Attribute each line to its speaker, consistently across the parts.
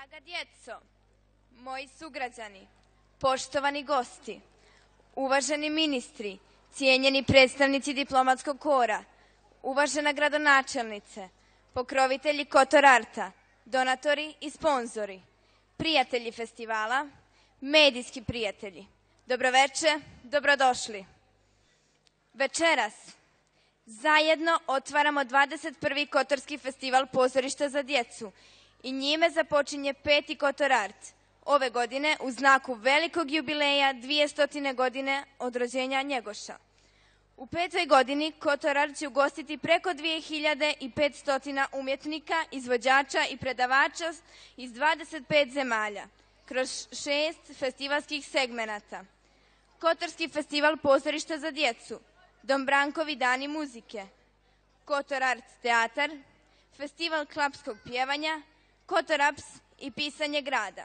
Speaker 1: Draga djeco, moji sugrađani, poštovani gosti, uvaženi ministri, cijenjeni predstavnici diplomatskog kora, uvažena gradonačelnice, pokrovitelji Kotor Arta, donatori i sponzori, prijatelji festivala, medijski prijatelji, dobroveče, dobrodošli. Večeras zajedno otvaramo 21. Kotorski festival pozorišta za djecu i njime započinje 5. Kotor Art. Ove godine u znaku velikog jubileja 200 godine od rođenja Njegoša. U 5. godini Kotor Art će ugostiti preko 2500 umjetnika, izvođača i predavača iz 25 zemalja kroz 6 festivalskih segmenata. Kotorski festival pozorišta za djecu, Dombrankovi dani muzike, Kotor Art teatar, festival klapskog pjevanja, Kotor Aps i pisanje grada.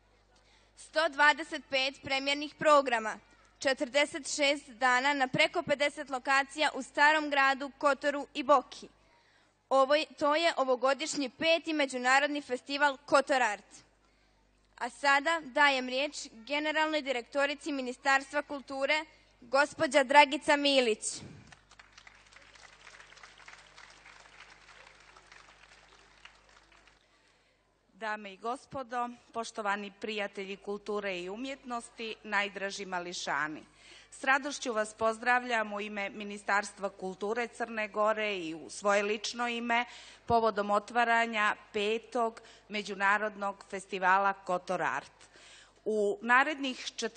Speaker 1: 125 premjernih programa, 46 dana na preko 50 lokacija u Starom gradu, Kotoru i Boki. To je ovogodišnji 5. međunarodni festival Kotor Art. A sada dajem riječ generalnoj direktorici Ministarstva kulture, gospođa Dragica Milić.
Speaker 2: Dame i gospodo, poštovani prijatelji kulture i umjetnosti, najdraži mališani. S radošću vas pozdravljam u ime Ministarstva kulture Crne Gore i u svoje lično ime povodom otvaranja 5. međunarodnog festivala Kotor Art. U narednih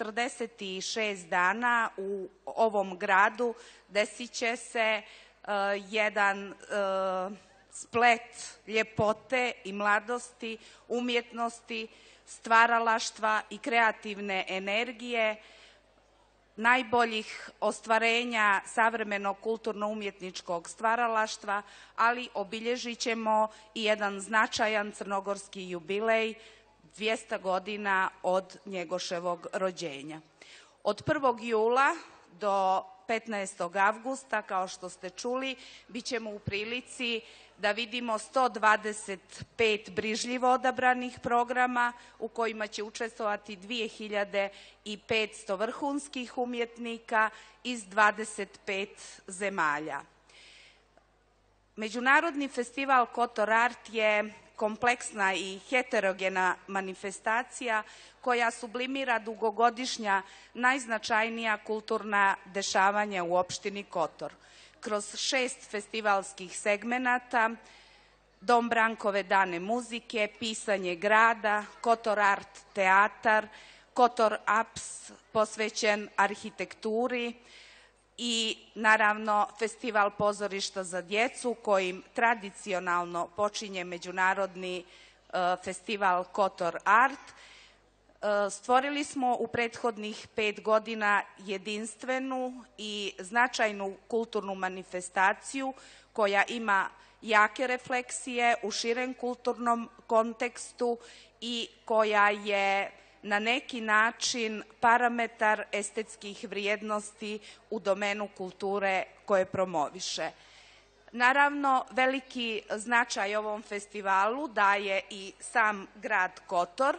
Speaker 2: 46 dana u ovom gradu desit će se jedan splet ljepote i mladosti, umjetnosti, stvaralaštva i kreativne energije, najboljih ostvarenja savremenog kulturno-umjetničkog stvaralaštva, ali obilježit ćemo i jedan značajan crnogorski jubilej, 200 godina od Njegoševog rođenja. Od 1. jula do 15. avgusta, kao što ste čuli, bit ćemo u prilici da vidimo 125 brižljivo odabranih programa u kojima će učestvovati 2500 vrhunskih umjetnika iz 25 zemalja. Međunarodni festival Kotor Art je kompleksna i heterogena manifestacija koja sublimira dugogodišnja najznačajnija kulturna dešavanja u opštini Kotor. Kroz 6 festivalskih segmenata, Dombrankove dane muzike, pisanje grada, Kotor Art teatar, Kotor Aps posvećen arhitekturi i naravno festival pozorišta za djecu kojim tradicionalno počinje međunarodni festival Kotor Art. Stvorili smo u prethodnih 5 godina jedinstvenu i značajnu kulturnu manifestaciju koja ima jake refleksije u širem kulturnom kontekstu i koja je na neki način parametar estetskih vrijednosti u domenu kulture koje promoviše. Naravno, veliki značaj ovom festivalu daje i sam grad Kotor,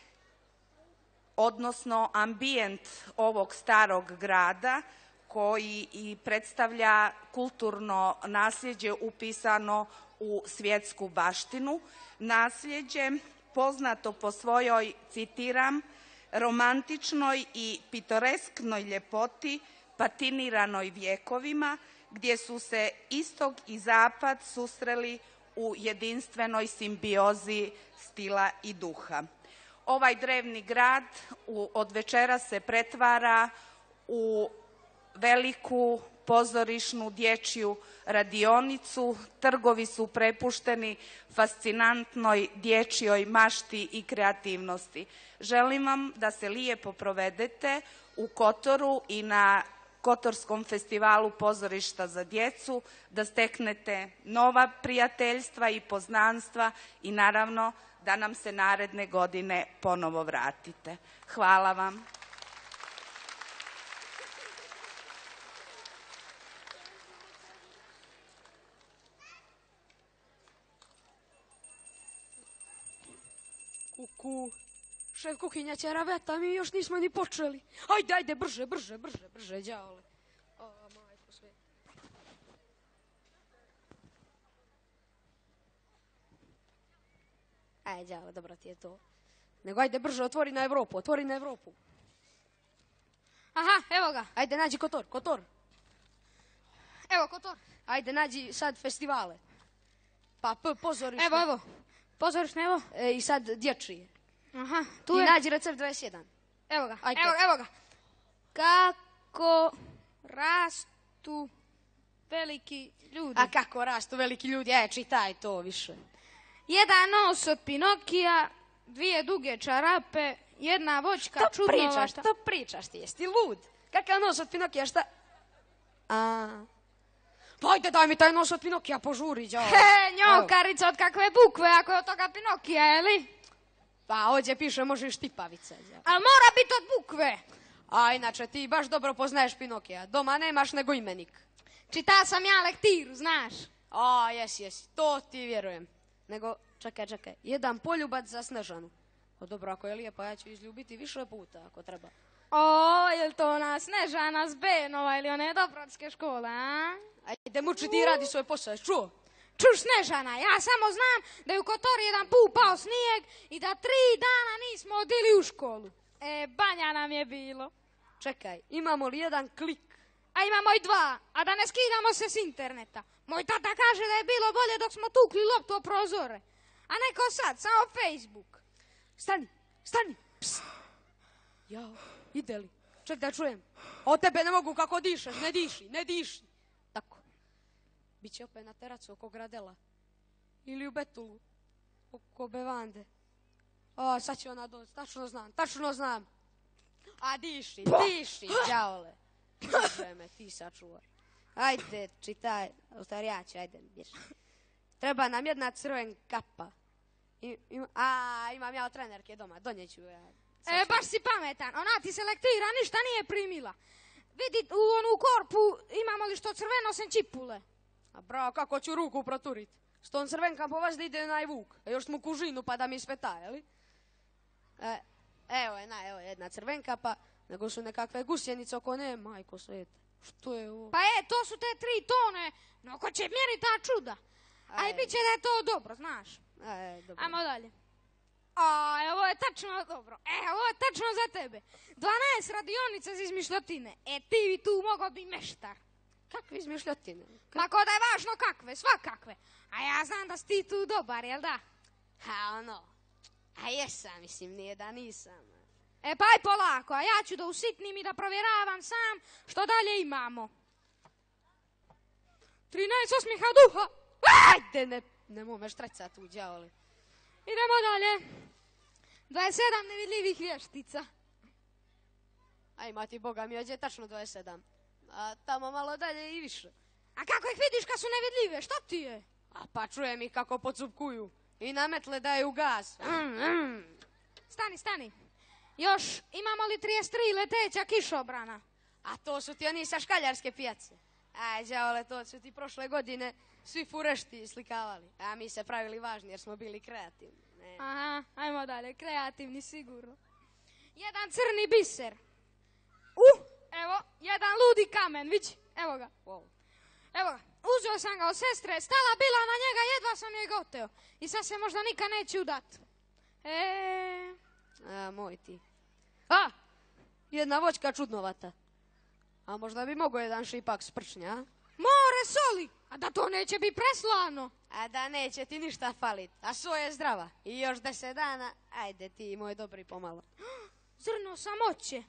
Speaker 2: odnosno ambijent ovog starog grada koji i predstavlja kulturno nasljeđe upisano u svjetsku baštinu. Nasljeđe poznato po svojoj, citiram, romantičnoj i pitoresknoj ljepoti patiniranoj vjekovima, gdje su se istok i zapad susreli u jedinstvenoj simbiozi stila i duha. Ovaj drevni grad od večeras se pretvara u veliku pozorišnu dječju radionicu, trgovi su prepušteni fascinantnoj dječjoj mašti i kreativnosti. Želim vam da se lijepo provedete u Kotoru i na Kotorskom festivalu pozorišta za djecu, da steknete nova prijateljstva i poznanstva i naravno da nam se naredne godine ponovo vratite. Hvala vam.
Speaker 3: Kuku. Šef kuhinja će raveta, mi još nismo ni počeli. Ajde, brže, đavole. O, majko sve. Ajde, đavole, dobro ti je to. Nego ajde brže, otvori na Evropu.
Speaker 4: Aha, evo ga.
Speaker 3: Ajde, nađi Kotor.
Speaker 4: Evo, Kotor.
Speaker 3: Ajde, nađi sad festivale. Pa pozorište.
Speaker 4: Evo. Pozorište, evo.
Speaker 3: I sad dječije.
Speaker 4: Aha, tu
Speaker 3: I
Speaker 4: je.
Speaker 3: nađi recept 21.
Speaker 4: Evo ga,
Speaker 3: Ajde.
Speaker 4: evo ga. Kako rastu veliki ljudi.
Speaker 3: A kako rastu veliki ljudi? Čitaj to više.
Speaker 4: Jedan nos od Pinokija, 2 duge čarape, 1 voćka čudnovata.
Speaker 3: Što pričaš ti? Jesi ti lud? Kakav nos od Pinokija, šta? Pa ajde, daj mi taj nos od Pinokija, požuri, đavo.
Speaker 4: Njokarica, od kakve bukve, ako je od toga Pinokija, jeli?
Speaker 3: Pa ovdje piše, možeš tipavice, đavo.
Speaker 4: Ali mora biti od bukve.
Speaker 3: A inače, ti baš dobro poznaješ Pinokija. Doma nemaš nego imenik.
Speaker 4: Čita sam ja lektiru, znaš.
Speaker 3: Jesi, to ti vjerujem. Nego, čekaj, jedan poljubac za Snežanu. O, dobro, ako je lijepa, ja ću izljubiti više puta, ako treba.
Speaker 4: Jel to ona Snežana s Benova ili one Dobrodske škole, a?
Speaker 3: Ajde, muči ti radi svoj posao, čuo?
Speaker 4: Čuš, Snežana, ja samo znam da je u Kotori jedan put pao snijeg i da 3 dana nismo odili u školu. Banja nam je bilo.
Speaker 3: Čekaj, imamo li jedan klik?
Speaker 4: A imamo i 2, a da ne skidamo se s interneta. Moj tata kaže da je bilo bolje dok smo tukli loptu o prozore. A neko sad, samo Facebook.
Speaker 3: Stani. Psst. Jao, ide li? Ček da čujem. Od tebe ne mogu kako dišeš, ne diši. Tako. Biće opet na teracu oko Gradela. Ili u Betulu. Oko Bevande. Sad će ona doći, tačno znam. A diši, đavole. Bože me, ti sačuvaj. Ajde, čitaj, ostarijači, ajde, bježi. Treba nam jedna crven kapa. Imam ja od trenerke doma, donjeću ja.
Speaker 4: Baš si pametan, ona ti se lektira, ništa nije primila. Vidi, u onu korpu imamo li što crveno sem čipule.
Speaker 3: A bravo, kako ću ruku proturit? S tom crvenkam po vas da ide onaj vuk. A još mu kužinu pa da mi speta, jeli? Evo jedna crvenka, pa nego su nekakve gusjenice oko ne, majko sveta. Što je ovo?
Speaker 4: Pa to su te 3 tone, no ko će mjeriti ta čuda? Aj, bit će da je to dobro, znaš.
Speaker 3: Dobro.
Speaker 4: Ajmo dalje. Ovo je tačno dobro. Ovo je tačno za tebe. 12 radionica za izmišljotine. Ti bi tu mogao bi meštar.
Speaker 3: Kakve izmišljotine?
Speaker 4: Ma ko da je važno kakve, svakakve. A ja znam da si ti tu dobar, jel da?
Speaker 3: A jesam, mislim, nije da nisam.
Speaker 4: Pa aj polako, a ja ću da usitnim i da provjeravam sam što dalje imamo. 13 osmiha duha.
Speaker 3: Ajde, nemoj me štreca tu, đavole.
Speaker 4: Idemo dalje. 27 nevidljivih vještica.
Speaker 3: Ajma ti, Boga mi, ođe tačno 27. A tamo malo dalje i više.
Speaker 4: A kako ih vidiš kad su nevidljive, što ti je?
Speaker 3: Pa čujem ih kako pocupkuju. I na metle daju gas.
Speaker 4: Stani. Još imamo li 33 leteća kišobrana?
Speaker 3: A to su ti oni sa škaljarske pijace. Đavole, to su ti prošle godine svi furešti slikavali. A mi se pravili važni jer smo bili kreativni.
Speaker 4: Aha, ajmo dalje, kreativni sigurno. Jedan crni biser. Evo, jedan ludi kamen, vići, evo ga.
Speaker 3: Wow.
Speaker 4: Evo ga, uzeo sam ga od sestre, stala bila na njega, jedva sam je goteo. I sad se možda nikad neće udat.
Speaker 3: Moj ti. Jedna voćka čudnovata. A možda bi mogao jedan šipak sprčnja, a?
Speaker 4: More soli, a da to neće biti preslano.
Speaker 3: A da neće ti ništa falit, a so je zdrava. I još 10 dana, ajde ti, moj dobri, pomalo.
Speaker 4: Zrno samoće.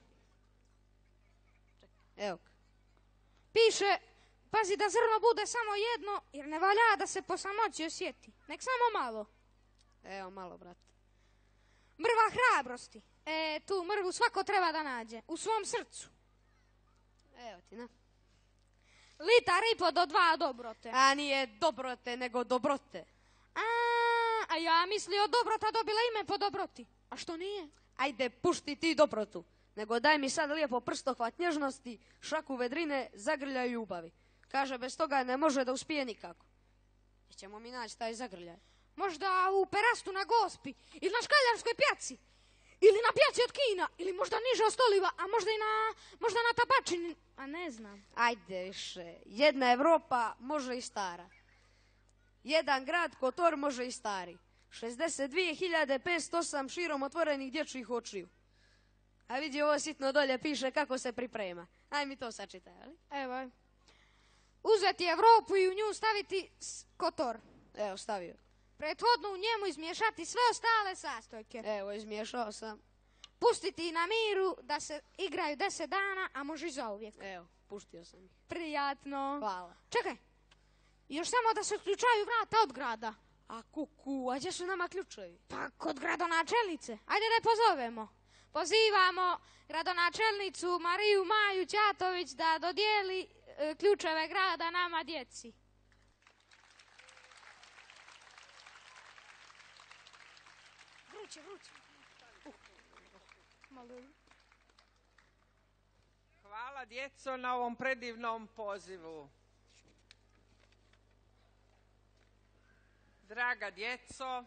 Speaker 3: Evo.
Speaker 4: Piše, pazi da zrno bude samo jedno, jer ne valja da se po samoći osjeti. Nek samo malo.
Speaker 3: Evo malo, brate.
Speaker 4: Mrva hrabrosti. Tu mrvu svako treba da nađe. U svom srcu.
Speaker 3: Evo ti, na.
Speaker 4: Litar i po do 2 dobrote.
Speaker 3: A nije dobrote, nego dobrote.
Speaker 4: A ja mislio dobrota dobila ime po dobroti. A što nije?
Speaker 3: Ajde, pušti ti dobrotu. Nego daj mi sad lijepo prstohvat nježnosti, šaku vedrine, zagrljaj ljubavi. Kaže, bez toga ne može da uspije nikako. Gdje ćemo mi naći taj zagrljaj?
Speaker 4: Možda u Perastu na Gospi ili na Škaljarskoj pjaci ili na pjaci od Kina ili možda niže od Stoliva, a možda na Tabačini, a ne znam.
Speaker 3: Ajde više, jedna Evropa može i stara. Jedan grad Kotor može i stari. 62.508 širom otvorenih dječjih očiju. A vidi ovo sitno dolje piše kako se priprema. Aj mi to sačitaj, ali?
Speaker 4: Evo, uzeti Evropu i u nju staviti Kotor.
Speaker 3: Evo, stavio.
Speaker 4: Prethodno u njemu izmiješati sve ostale sastojke.
Speaker 3: Evo, izmiješao sam.
Speaker 4: Pustiti na miru da se igraju 10 dana, a može i zauvijek.
Speaker 3: Evo, puštio sam ih.
Speaker 4: Prijatno.
Speaker 3: Hvala.
Speaker 4: Čekaj, još samo da se ključaju vrata od grada.
Speaker 3: A kuku, a gdje su nama ključevi?
Speaker 4: Pa kod gradonačelnice. Ajde da je pozovemo. Pozivamo gradonačelnicu Mariju Maju Ćatović da dodijeli ključeve grada nama djeci. Vruće.
Speaker 5: Hvala djeco na ovom predivnom pozivu. Draga djeco,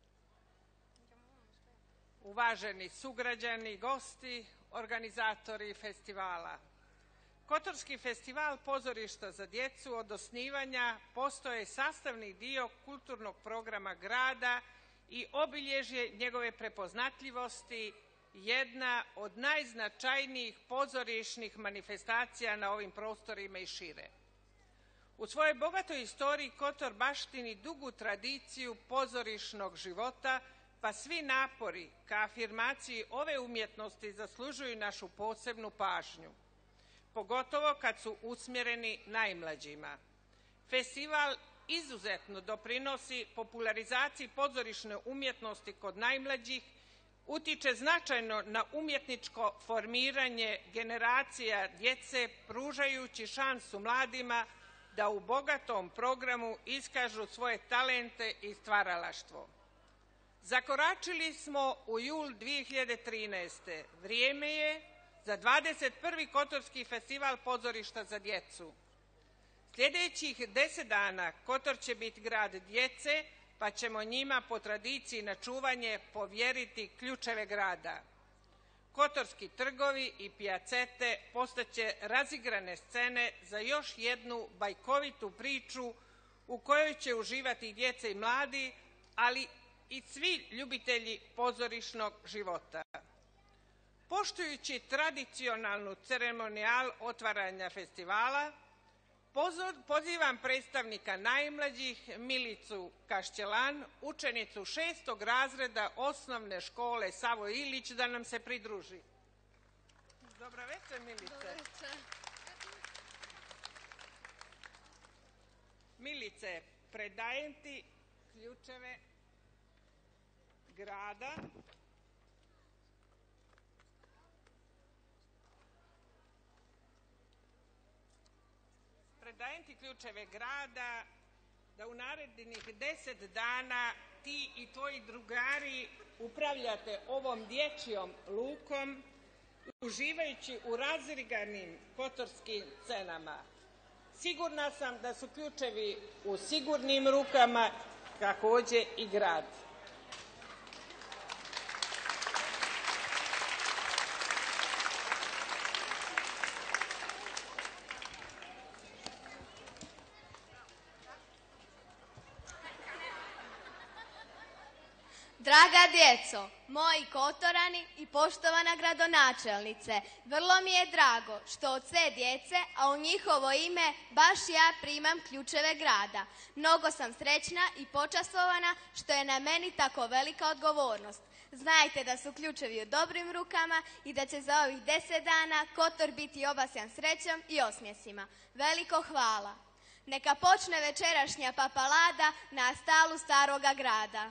Speaker 5: uvaženi sugrađani, gosti, organizatori festivala. Kotorski festival pozorišta za djecu od osnivanja postoje sastavni dio kulturnog programa grada i obilježje njegove prepoznatljivosti, jedna od najznačajnijih pozorišnih manifestacija na ovim prostorima i šire. U svojoj bogatoj istoriji Kotor baštini dugu tradiciju pozorišnog života, pa svi napori ka afirmaciji ove umjetnosti zaslužuju našu posebnu pažnju, pogotovo kad su usmjereni najmlađima. Festival izuzetno doprinosi popularizaciji pozorišne umjetnosti kod najmlađih, utiče značajno na umjetničko formiranje generacija djece, pružajući šansu mladima da u bogatom programu iskažu svoje talente i stvaralaštvo. Zakoračili smo u jul 2013. Vrijeme je za 21. Kotorski festival pozorišta za djecu. Sljedećih 10 dana Kotor će biti grad djece, pa ćemo njima po tradiciji na čuvanje povjeriti ključeve grada. Kotorski trgovi i pijacete postaće razigrane scene za još jednu bajkovitu priču u kojoj će uživati djece i mladi, ali i svi ljubitelji pozorišnog života. Poštujući tradicionalnu ceremonijal otvaranja festivala, pozivam predstavnika najmlađih Milicu Kašćelan, učenicu 6. razreda osnovne škole Savo Ilić, da nam se pridruži. Dobro večer, Milice. Milice, predajem ti ključeve grada. Predajem ti ključeve grada da u narednih 10 dana ti i tvoji drugari upravljate ovom dječjom lukom, uživajući u razriganim kotorskim scenama. Sigurna sam da su ključevi u sigurnim rukama, također i grad.
Speaker 1: Draga djeco, moji Kotorani i poštovana gradonačelnice, vrlo mi je drago što od sve djece, a u njihovo ime baš ja primam ključeve grada. Mnogo sam srećna i počastvovana što je na meni tako velika odgovornost. Znajte da su ključevi u dobrim rukama i da će za ovih 10 dana Kotor biti obasjan srećom i osmjesima. Veliko hvala. Neka počne večerašnja papalada na stalu staroga grada.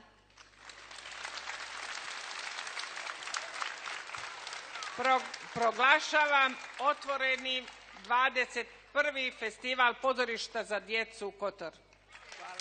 Speaker 5: Proglašavam otvorenim 21. festival pozorišta za djecu Kotor. Hvala.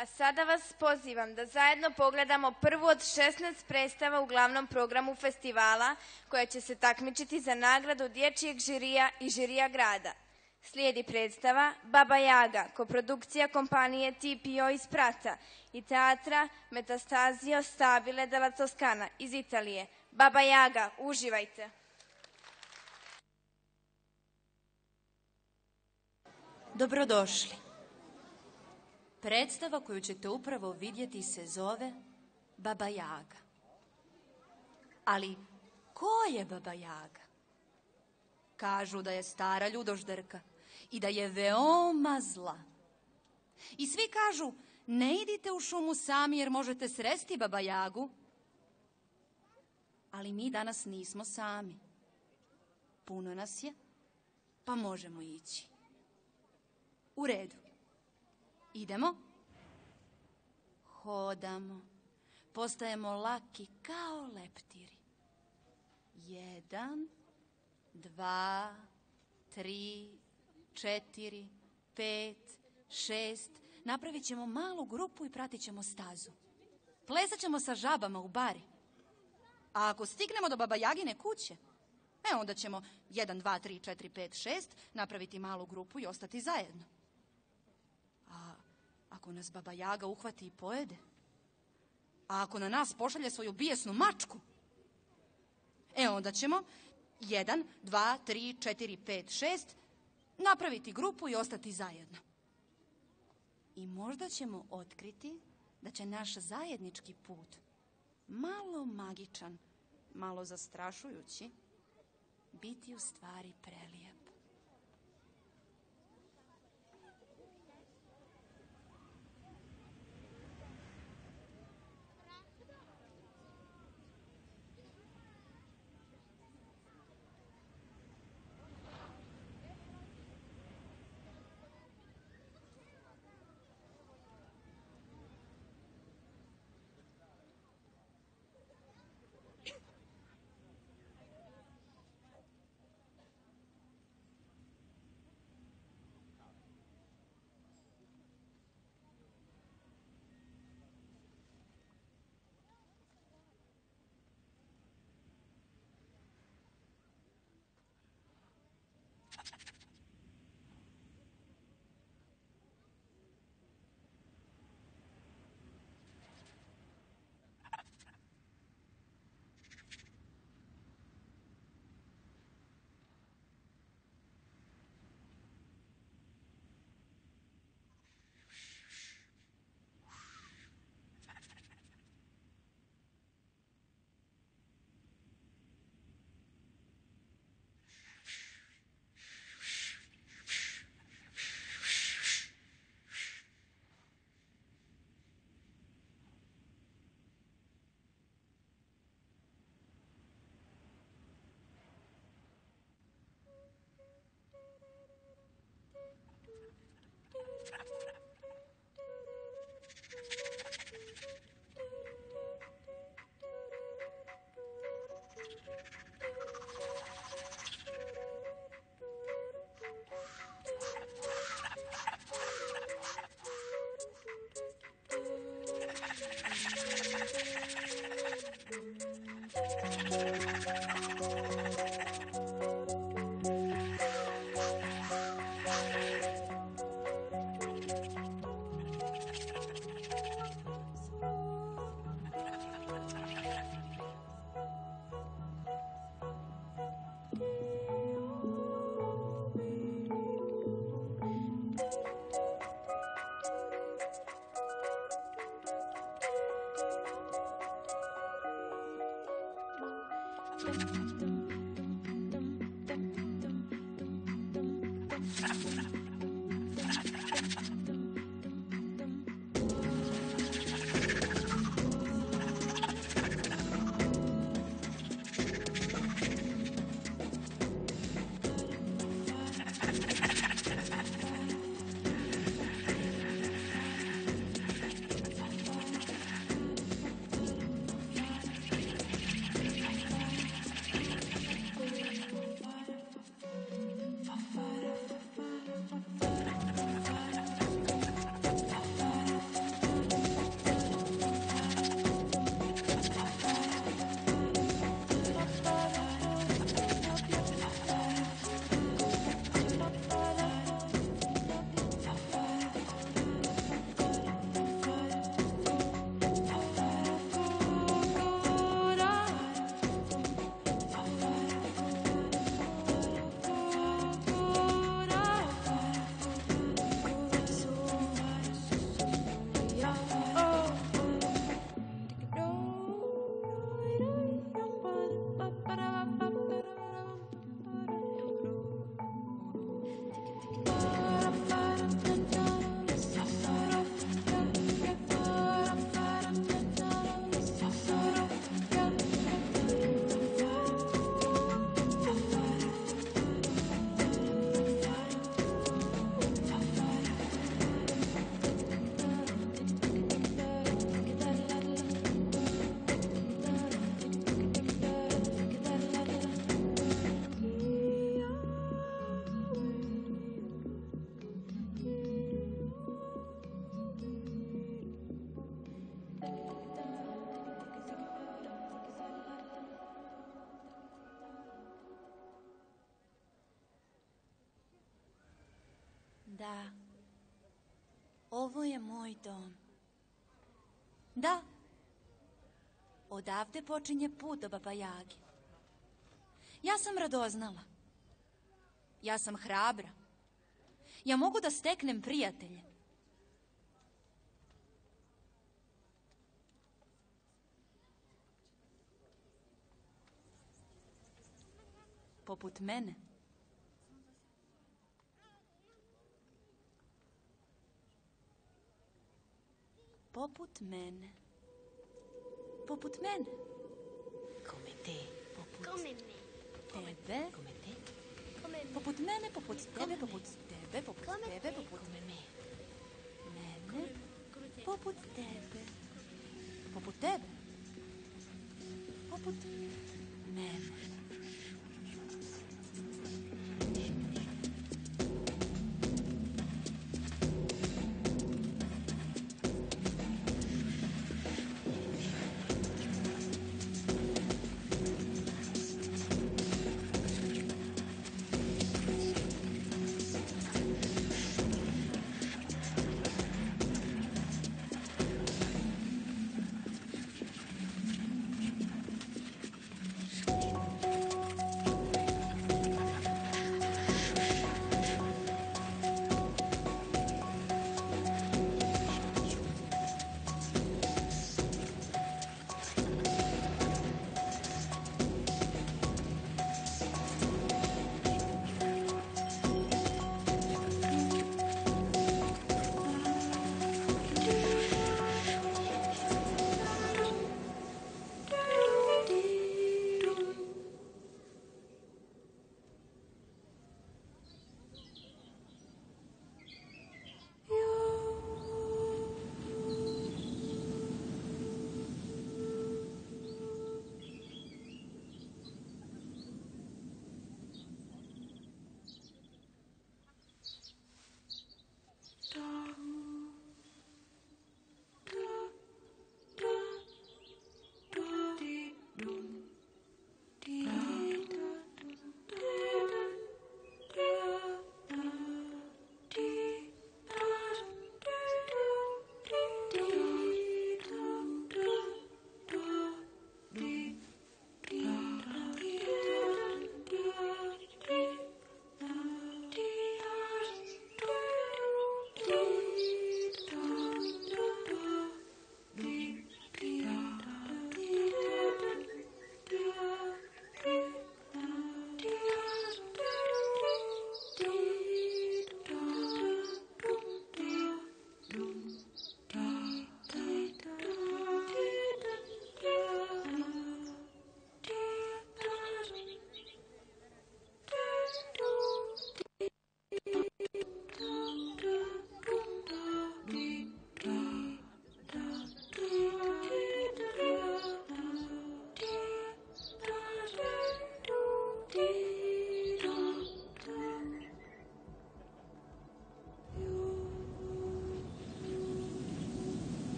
Speaker 1: A sada vas pozivam da zajedno pogledamo prvu od 16 predstava u glavnom programu festivala koja će se takmičiti za nagradu dječjeg žirija i žirija grada. Slijedi predstava Baba Jaga, koprodukcija kompanije TPO iz Praca i teatra Metastasio Stabile della Toscana iz Italije. Baba Jaga, uživajte!
Speaker 6: Dobrodošli. Predstava koju ćete upravo vidjeti se zove Baba Jaga. Ali ko je Baba Jaga? Kažu da je stara ljudožderka i da je veoma zla. I svi kažu, ne idite u šumu sami jer možete sresti Baba Jagu. Ali mi danas nismo sami. Puno nas je, pa možemo ići. U redu. Idemo. Hodamo. Postajemo laki kao leptiri. 1, 2, 3, 4, 5, 6. Napravit ćemo malu grupu i pratit ćemo stazu. Plesat ćemo sa žabama u bari. A ako stignemo do Baba Jagine kuće, onda ćemo 1, 2, 3, 4, 5, 6 napraviti malu grupu i ostati zajedno. A ako nas Baba Jaga uhvati i pojede? A ako na nas pošalje svoju bijesnu mačku? Onda ćemo 1, 2, 3, 4, 5, 6 napraviti grupu i ostati zajedno. I možda ćemo otkriti da će naš zajednički put, malo magičan, malo zastrašujući, biti u stvari prelijep. Da, ovo je moj dom. Da, odavde počinje put do Baba Jage. Ja sam radoznala. Ja sam hrabra. Ja mogu da steknem prijatelje. Poput mene. Poput mene. Poput mene.
Speaker 7: Come te.
Speaker 6: Come tebe.
Speaker 7: Come te.
Speaker 6: Poput mene, poput tebe, poput tebe, poput tebe, poput
Speaker 7: Come me.
Speaker 6: mene. Poput tebe. Poput tebe. Poput mene.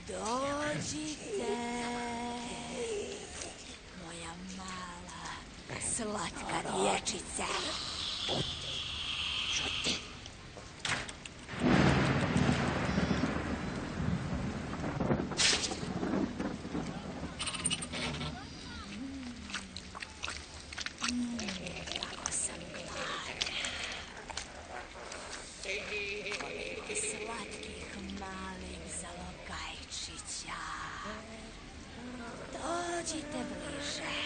Speaker 6: Dođite, moja mala, slatka dječice. Kako sam gladna. Koliko slatkih malih zalogajčića. Dođite bliže.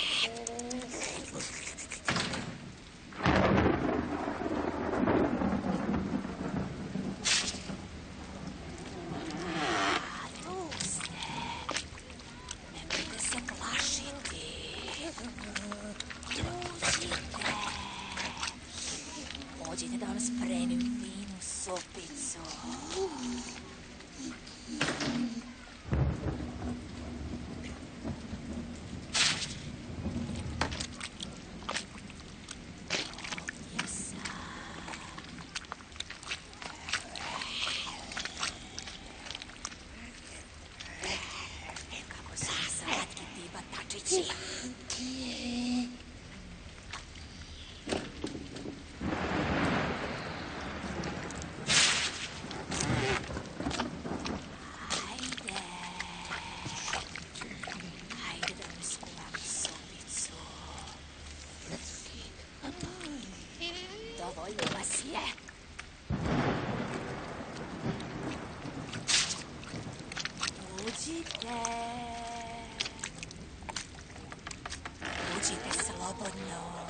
Speaker 6: Tu ste. Nemojte se plašiti. Uđite. Pođite da vam spremim finu supicu. Ovdje sam. Kako su mi slatki ti batačići. Hajde. Hajde da vam skuvam supicu. Dovoljno vas je. Uđite. Uđite slobodno.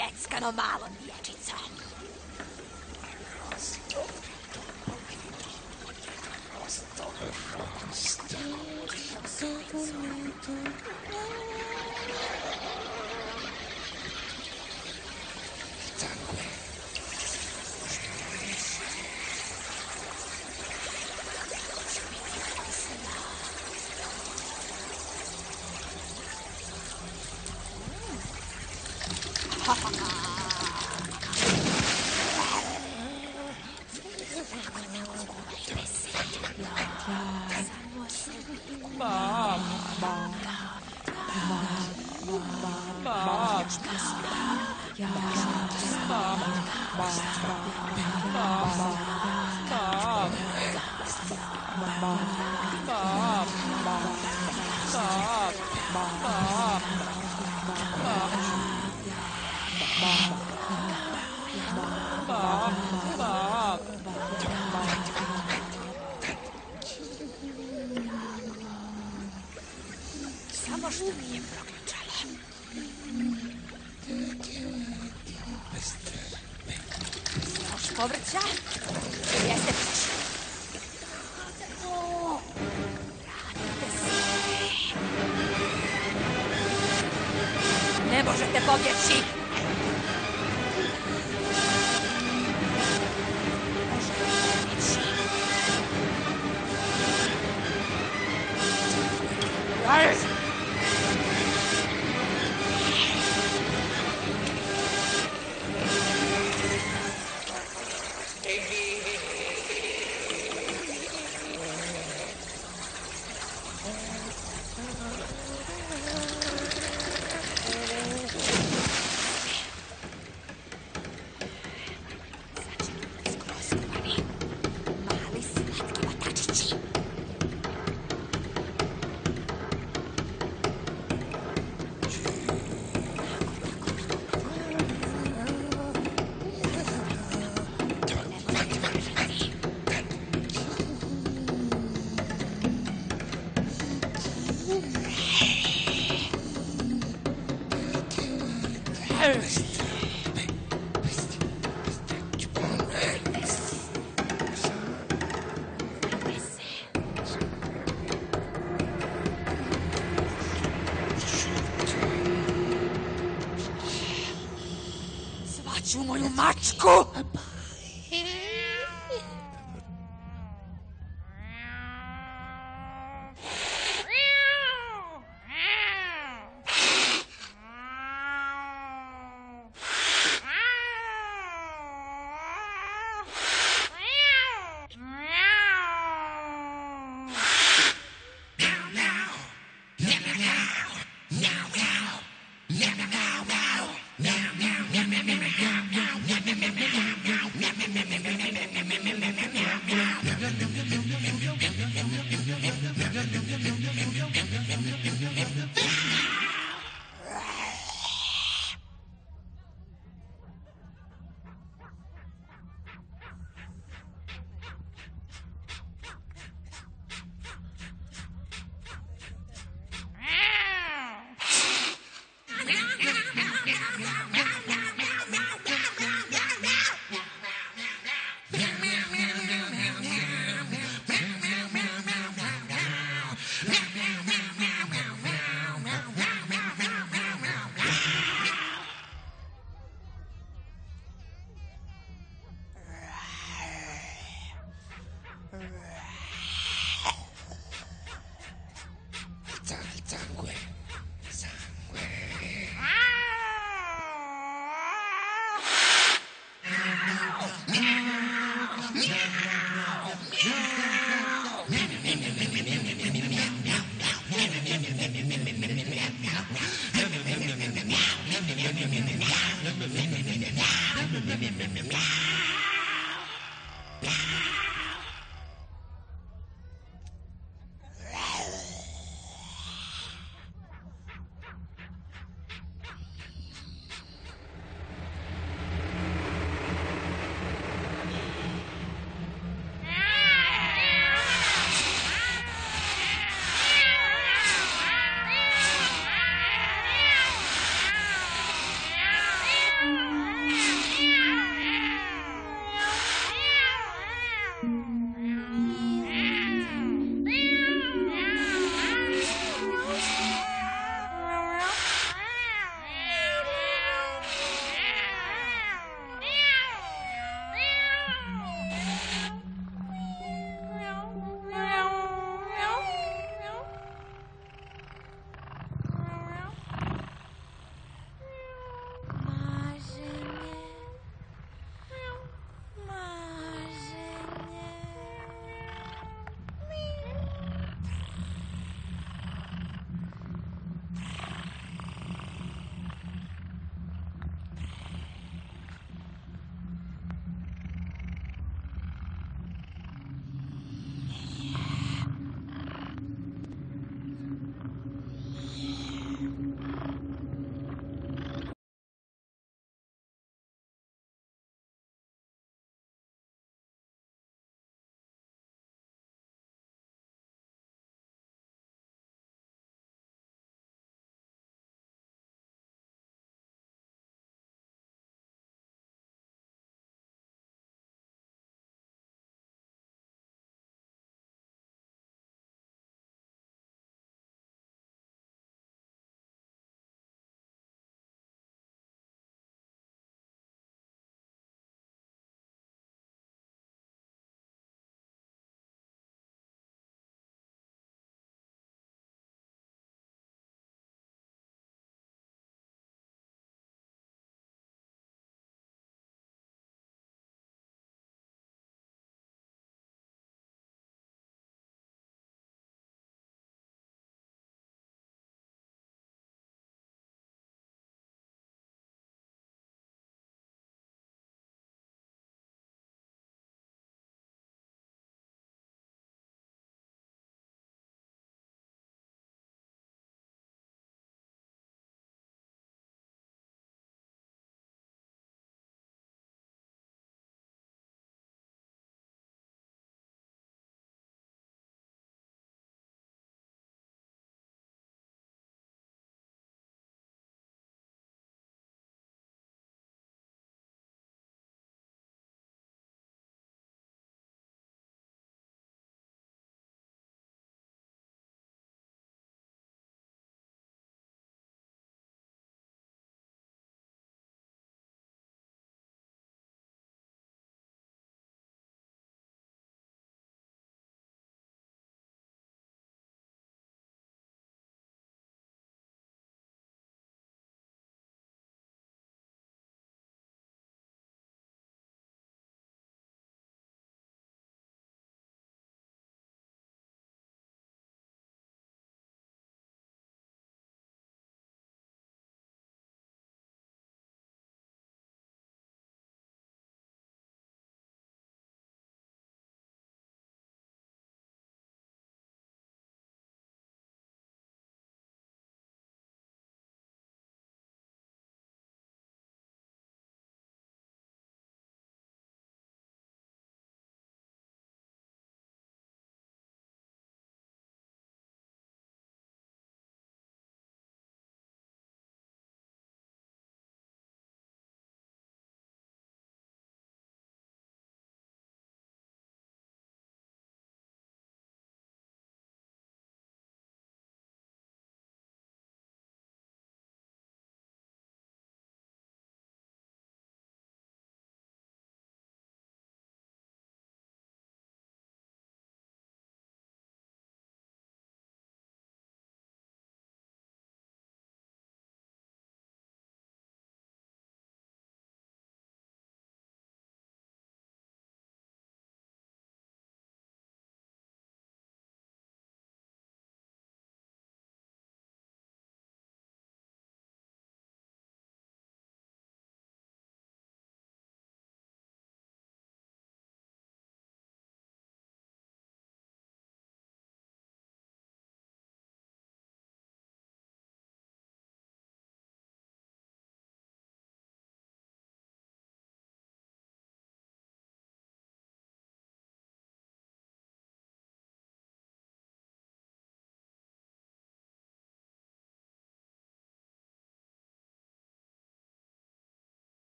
Speaker 6: ljeckano malo dječico. Samo što nije proključalo. Još povrća? Jeste pić. Vratite se. Ne možete pobjeći. Zvaću moju mačku!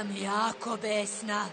Speaker 7: sam jako besna.